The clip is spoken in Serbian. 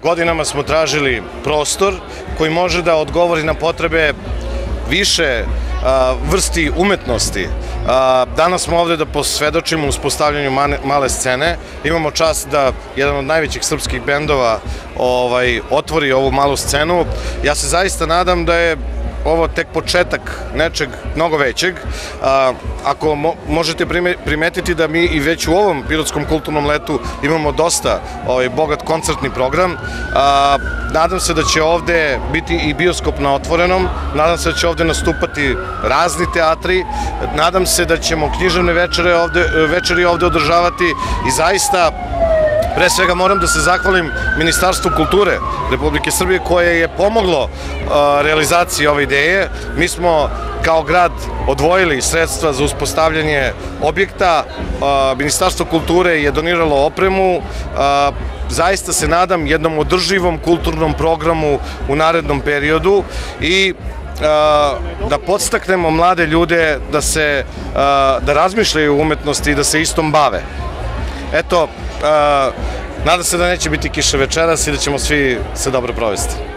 Godinama smo tražili prostor koji može da odgovori na potrebe više vrsti umetnosti. Danas smo ovde da posvedočimo uspostavljanju male scene. Imamo čast da jedan od najvećih srpskih bendova otvori ovu malu scenu. Ja se zaista nadam da je ovo tek početak nečeg mnogo većeg. Ako možete primetiti da mi i već u ovom Pirotskom kulturnom letu imamo dosta bogat koncertni program. Nadam se da će ovde biti i bioskop na otvorenom, nadam se da će ovde nastupati razni teatri, nadam se da ćemo književne večeri ovde održavati i zaista pre svega moram da se zahvalim Ministarstvu kulture Republike Srbije koje je pomoglo realizaciji ove ideje. Mi smo kao grad odvojili sredstva za uspostavljanje objekta, Ministarstvo kulture je doniralo opremu, zaista se nadam jednom održivom kulturnom programu u narednom periodu i da podstaknemo mlade ljude da razmišljaju o umetnosti i da se istom bave. Eto, nadam se da neće biti kiše večeras i da ćemo svi se dobro provesti.